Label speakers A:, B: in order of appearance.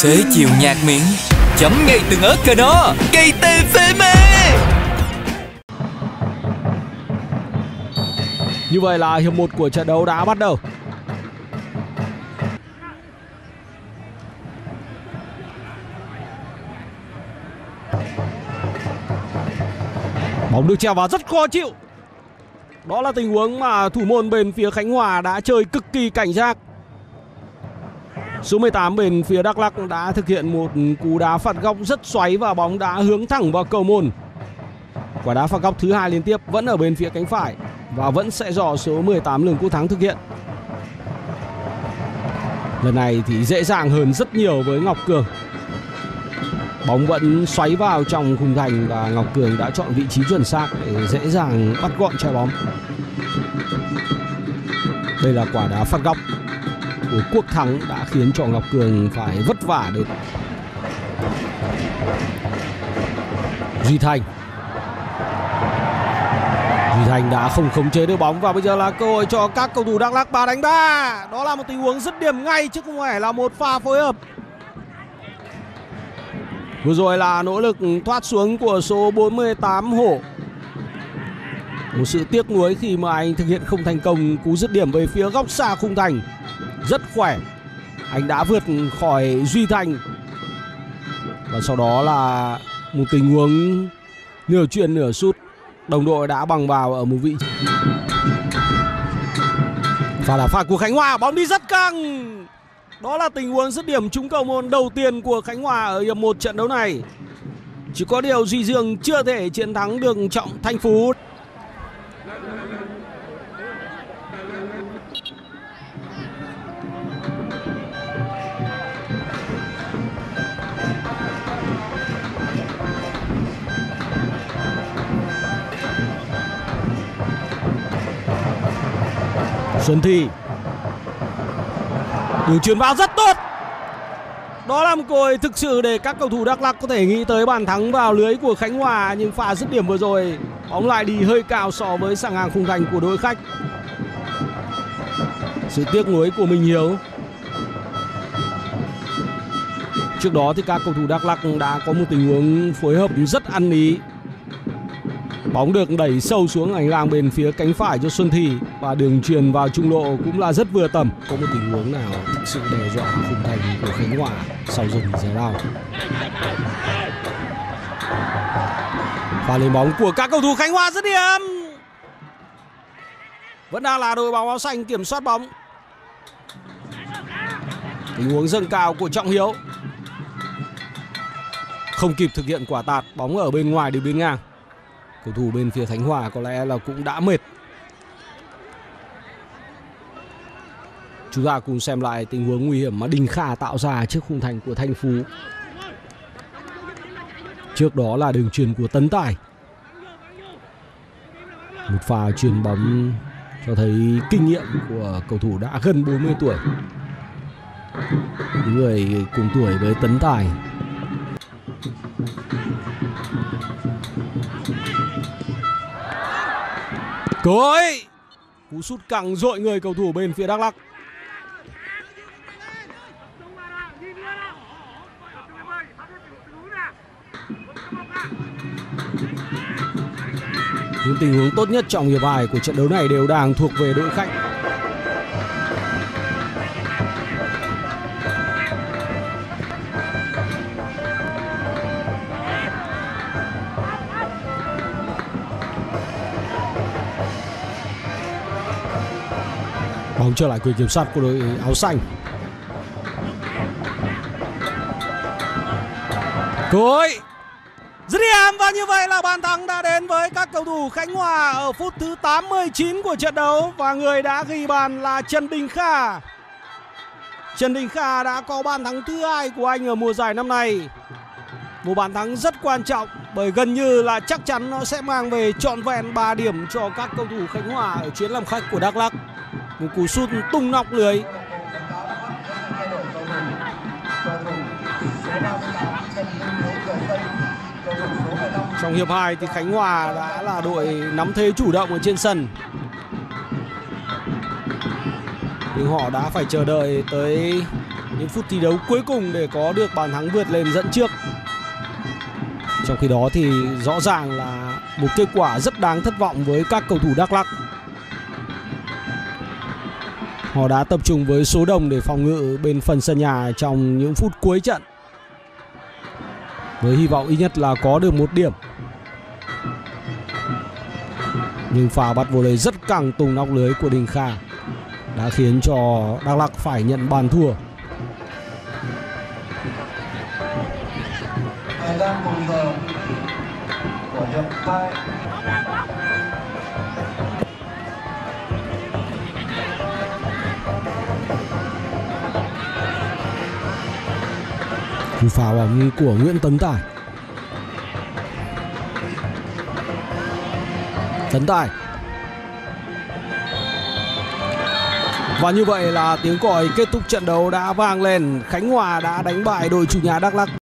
A: Xế chiều nhạt miệng, chấm ngay từng ớt cờ đó, gây tê phê mê.
B: Như vậy là hiệp 1 của trận đấu đã bắt đầu. Bóng được treo vào rất khó chịu. Đó là tình huống mà thủ môn bên phía Khánh Hòa đã chơi cực kỳ cảnh giác. Số 18 bên phía Đắk Lắk đã thực hiện một cú đá phạt góc rất xoáy và bóng đã hướng thẳng vào cầu môn. Quả đá phạt góc thứ 2 liên tiếp vẫn ở bên phía cánh phải và vẫn sẽ do số 18 Lương Quốc Thắng thực hiện. Lần này thì dễ dàng hơn rất nhiều với Ngọc Cường. Bóng vẫn xoáy vào trong khung thành và Ngọc Cường đã chọn vị trí chuẩn xác để dễ dàng bắt gọn trái bóng. Đây là quả đá phạt góc của Quốc Thắng đã khiến cho Ngọc Cường phải vất vả đến. Duy Thành đã không khống chế được bóng và bây giờ là cơ hội cho các cầu thủ Đắk Lắk 3 đánh 3. Đó là một tình huống dứt điểm ngay chứ không phải là một pha phối hợp. Vừa rồi là nỗ lực thoát xuống của số 48 Hổ. Một sự tiếc nuối khi mà anh thực hiện không thành công cú dứt điểm về phía góc xa khung thành. Rất khỏe, anh đã vượt khỏi Duy Thành. Và sau đó là một tình huống nửa chuyền nửa sút. Đồng đội đã bằng vào ở một vị trí. Và là phạt của Khánh Hòa, bóng đi rất căng. Đó là tình huống dứt điểm trúng cầu môn đầu tiên của Khánh Hòa ở hiệp 1 trận đấu này. Chỉ có điều Duy Dương chưa thể chiến thắng được Trọng Thanh Phú. Xuân Thi, đường chuyền vào rất tốt. Đó là một cơ hội thực sự để các cầu thủ Đắk Lắk có thể nghĩ tới bàn thắng vào lưới của Khánh Hòa. Nhưng pha dứt điểm vừa rồi bóng lại đi hơi cao so với sàng ngang khung thành của đội khách. Sự tiếc nuối của Minh Hiếu. Trước đó thì các cầu thủ Đắk Lắk đã có một tình huống phối hợp rất ăn ý. Bóng được đẩy sâu xuống hành lang bên phía cánh phải cho Xuân Thi và đường chuyền vào trung lộ cũng là rất vừa tầm. Có một tình huống nào thực sự đe dọa khung thành của Khánh Hòa sau giờ nghỉ giải lao. Và lên bóng của các cầu thủ Khánh Hòa dứt điểm. Vẫn đang là đội bóng áo xanh kiểm soát bóng. Tình huống dâng cao của Trọng Hiếu. Không kịp thực hiện quả tạt, bóng ở bên ngoài đường biên ngang. Cầu thủ bên phía Khánh Hòa có lẽ là cũng đã mệt. Chúng ta cùng xem lại tình huống nguy hiểm mà Đình Kha tạo ra trước khung thành của Thanh Phú. Trước đó là đường chuyền của Tấn Tài. Một pha chuyền bóng cho thấy kinh nghiệm của cầu thủ đã gần 40 tuổi. Những người cùng tuổi với Tấn Tài. Cơ hội, cú sút căng dội người cầu thủ bên phía Đắk Lắk. Những tình huống tốt nhất trong hiệp 2 của trận đấu này đều đang thuộc về đội khách. Bóng trở lại quyền kiểm soát của đội áo xanh. Cơ hội dứt điểm và như vậy là bàn thắng đã đến với các cầu thủ Khánh Hòa ở phút thứ 89 của trận đấu và người đã ghi bàn là Trần Đình Kha. Trần Đình Kha đã có bàn thắng thứ 2 của anh ở mùa giải năm nay. Một bàn thắng rất quan trọng bởi gần như là chắc chắn nó sẽ mang về trọn vẹn 3 điểm cho các cầu thủ Khánh Hòa ở chuyến làm khách của Đắk Lắk. Một cú sút tung nóc lưới. Trong hiệp 2 thì Khánh Hòa đã là đội nắm thế chủ động ở trên sân. Nhưng họ đã phải chờ đợi tới những phút thi đấu cuối cùng để có được bàn thắng vượt lên dẫn trước. Trong khi đó thì rõ ràng là một kết quả rất đáng thất vọng với các cầu thủ Đắk Lắk. Họ đã tập trung với số đông để phòng ngự bên phần sân nhà trong những phút cuối trận, với hy vọng ít nhất là có được một điểm. Nhưng pha bắt volley rất căng tung nóc lưới của Đình Kha đã khiến cho Đắk Lắk phải nhận bàn thua.
C: Thời gian 1 giờ của hiệp 2.
B: Cú phá bóng của Nguyễn Tấn Tài. Tấn Tài. Và như vậy là tiếng còi kết thúc trận đấu đã vang lên. Khánh Hòa đã đánh bại đội chủ nhà Đắk Lắk.